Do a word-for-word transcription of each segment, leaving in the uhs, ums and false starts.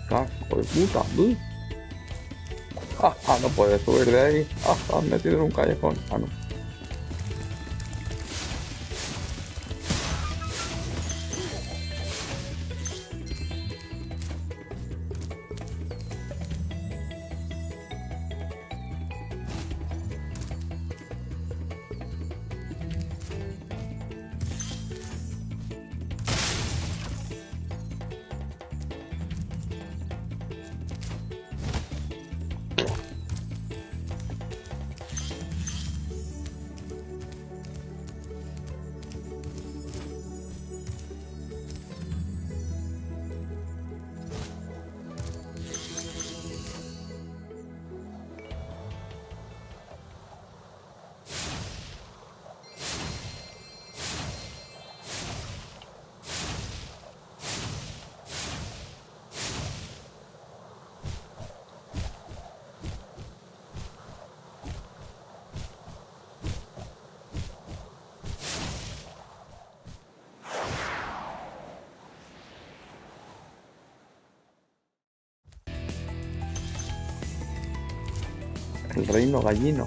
Casco de puta. ¿Eh? Ah, ah, no puedes subir de ahí. Ah, estás metido en un callejón. Ah, no. El reino gallino.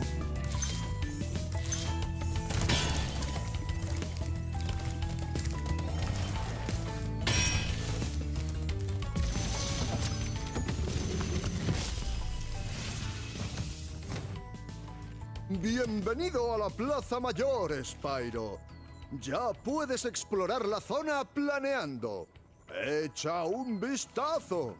Bienvenido a la Plaza Mayor, Spyro. Ya puedes explorar la zona planeando. Echa un vistazo.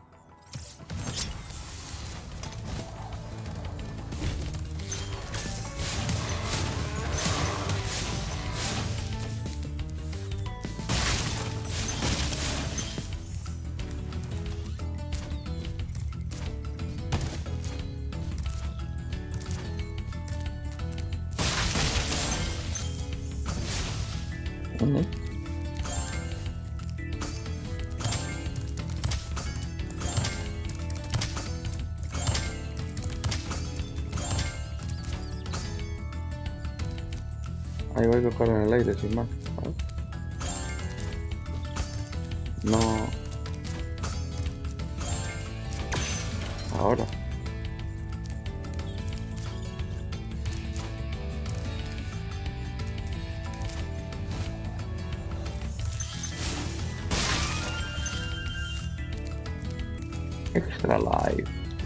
¿Dónde? Ahí voy a tocar en el aire sin más. ¿Vale? No. Ahora. Extra life.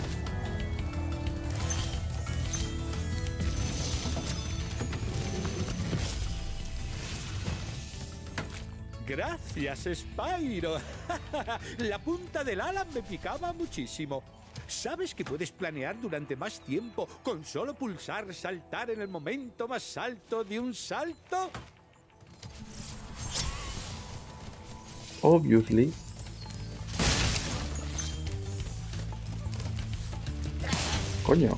Gracias, Spyro. La punta del ala me picaba muchísimo. ¿Sabes que puedes planear durante más tiempo con solo pulsar saltar en el momento más alto de un salto? Obviously. Coño.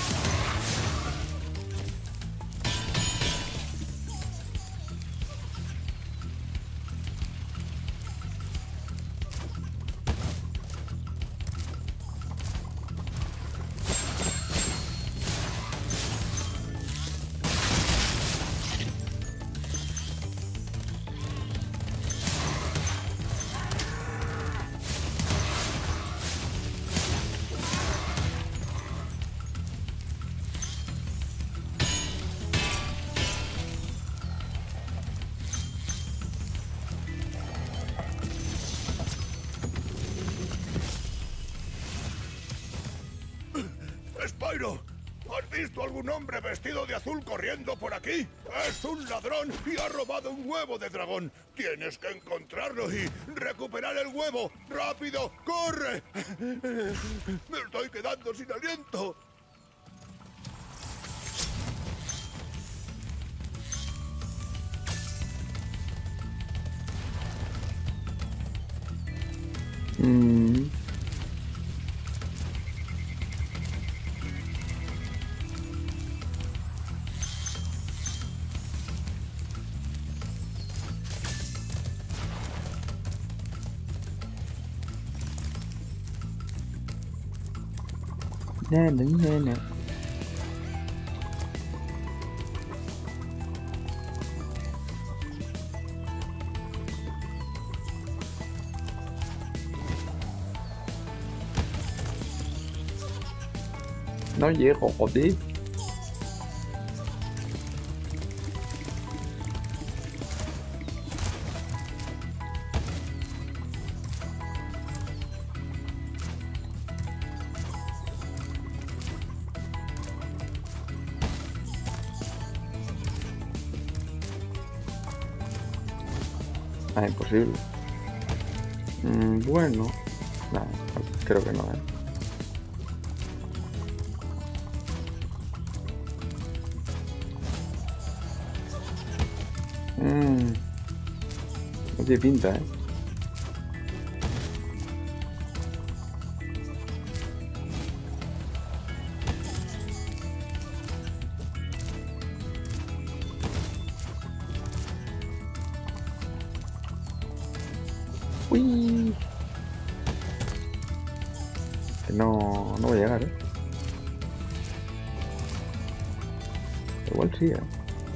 Spyro, ¿has visto algún hombre vestido de azul corriendo por aquí? Es un ladrón y ha robado un huevo de dragón. Tienes que encontrarlo y recuperar el huevo. ¡Rápido! ¡Corre! Me estoy quedando sin aliento. Mm. Na, na, na, na. No llego, joder. Ah, imposible. Mm, bueno. Nah, creo que no, ¿eh? Mmm. No tiene pinta, ¿eh? Uy. Que no, no voy a llegar, ¿eh? Igual sí, ¿eh?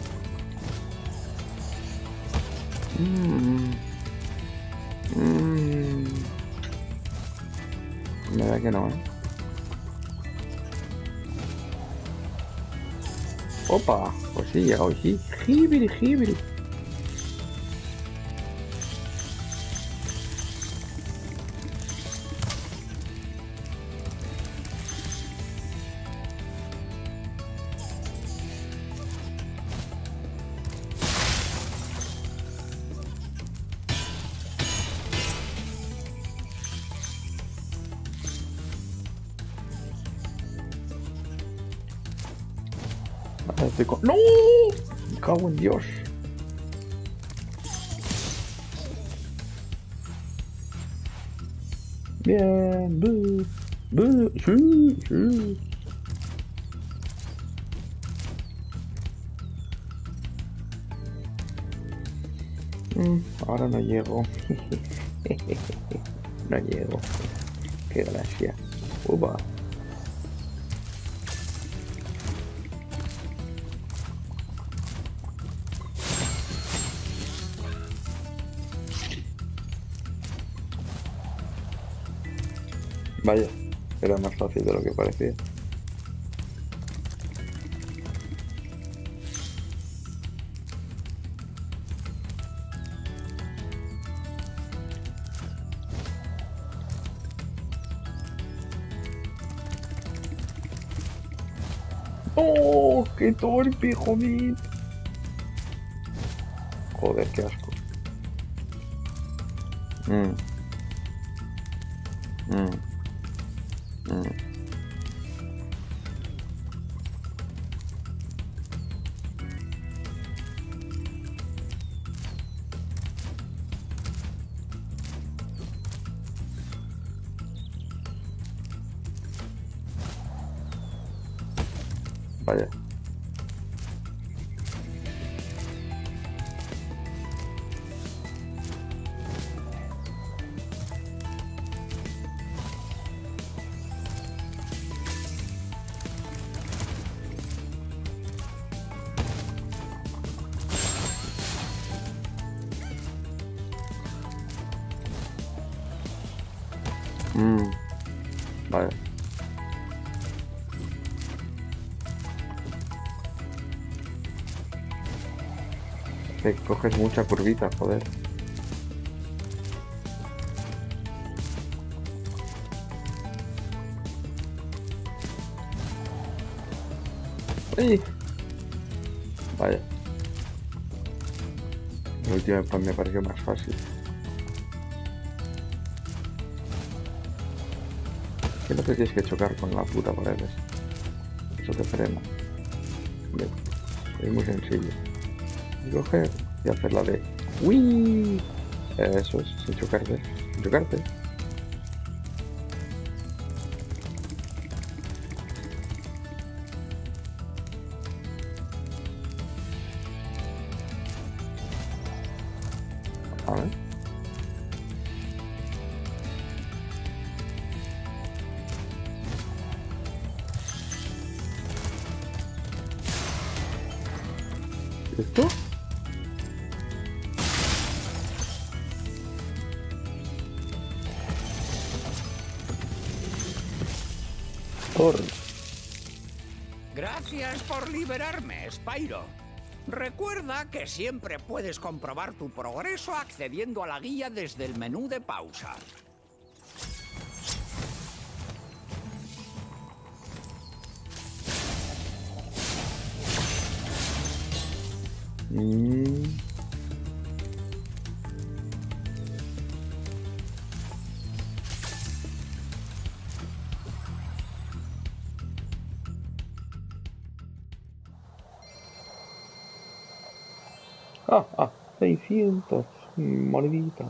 Mmm. Mmm. Me da que no, ¿eh? Opa, pues sí, llega hoy, sí. Jibiri, jibiri. Ahora estoy con... ¡No! Me cago en Dios. Bien, bu, bu, sí, sí. Mm, ahora no llego. No llego. Qué gracia. Upa. Vaya, era más fácil de lo que parecía. ¡Oh! ¡Qué torpe, joder! Joder, qué asco. Mm. Mm. Mm. Vaya. Mm. Vaya. Te coges mucha curvita, joder. ¡Ay! Vaya. La última vez me pareció más fácil. Que no te tienes que chocar con la puta pared. Eso te frena. Bien. Es muy sencillo. Y coger y hacer la de ¡uy! Eso es, sin chocarte. Sin chocarte. A ver. ¿Esto? Por... Gracias por liberarme, Spyro. Recuerda que siempre puedes comprobar tu progreso accediendo a la guía desde el menú de pausa. Mm. Ah, ah, seiscientos moneditas.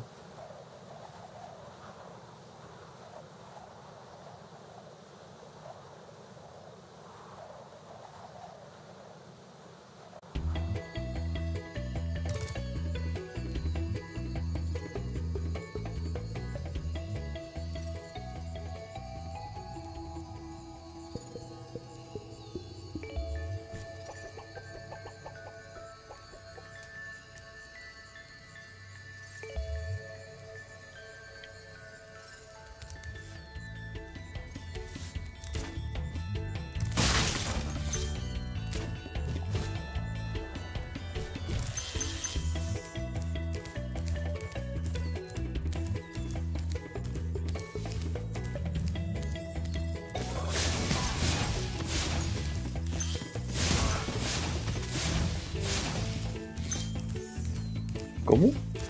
¿Cómo?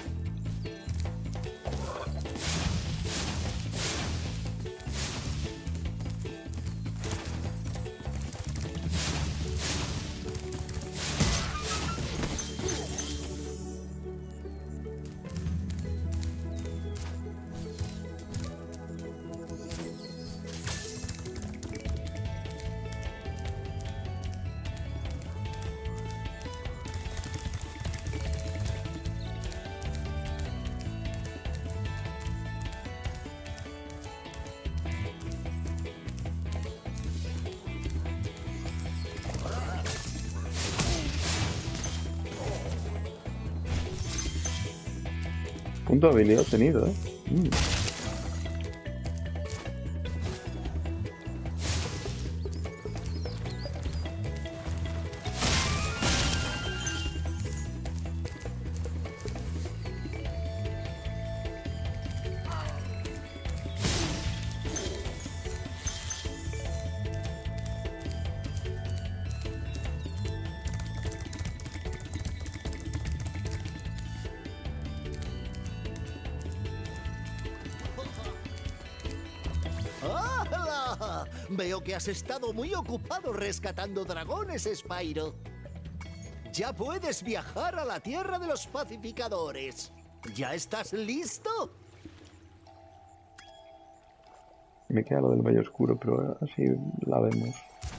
Punto de habilidad tenido, ¿eh? Mm. ¡Hala! Veo que has estado muy ocupado rescatando dragones, Spyro. Ya puedes viajar a la tierra de los pacificadores. ¿Ya estás listo? Me queda lo del Valle Oscuro, pero así la vemos.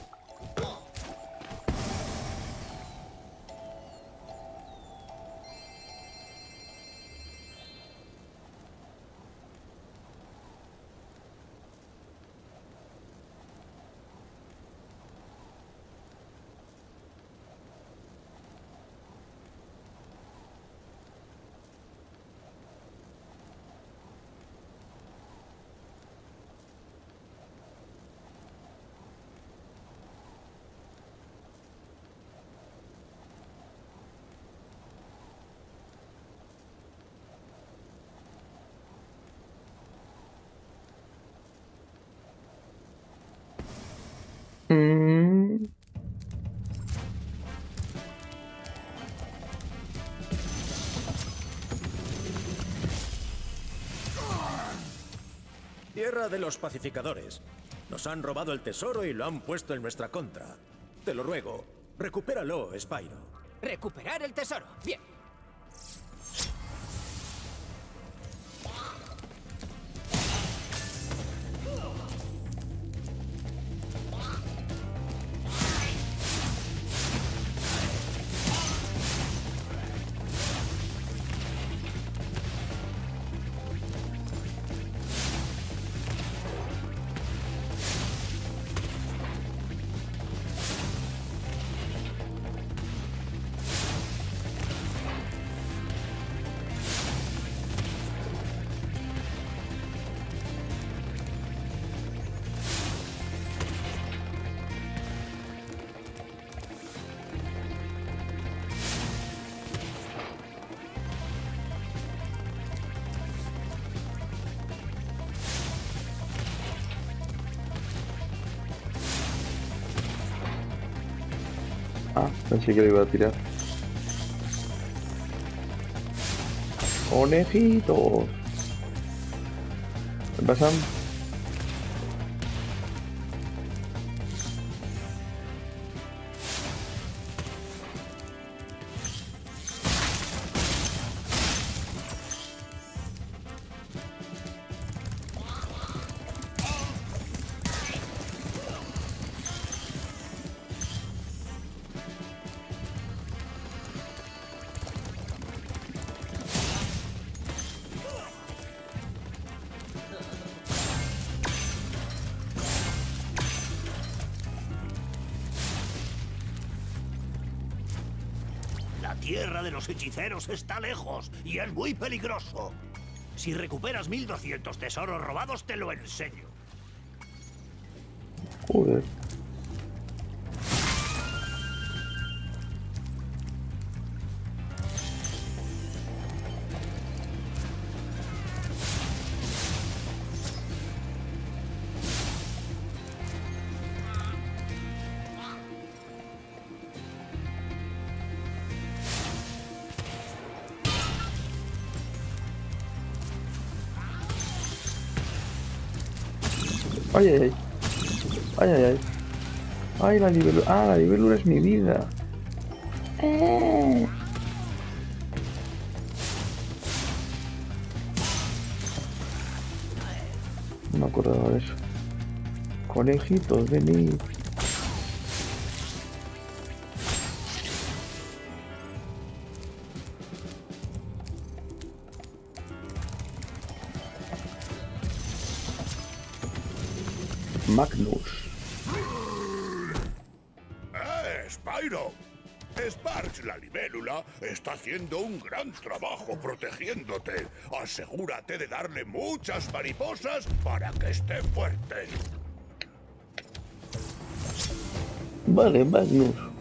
Mm. Tierra de los pacificadores. Nos han robado el tesoro y lo han puesto en nuestra contra. Te lo ruego, recupéralo, Spyro. Recuperar el tesoro. Bien. Ah, pensé que lo iba a tirar. Conejitos. ¿Qué pasan? La tierra de los hechiceros está lejos y es muy peligroso. Si recuperas mil doscientos tesoros robados, te lo enseño. Joder. Ay, ay, ay. Ay, ay, ay. Ay, la libélula. Ah, la libélula es mi vida. Eh. No me acordaba de eso. Conejitos, venid. Magnus. ¡Eh, Spyro! Sparx, la libélula, está haciendo un gran trabajo protegiéndote. Asegúrate de darle muchas mariposas para que esté fuerte. Vale, Magnus.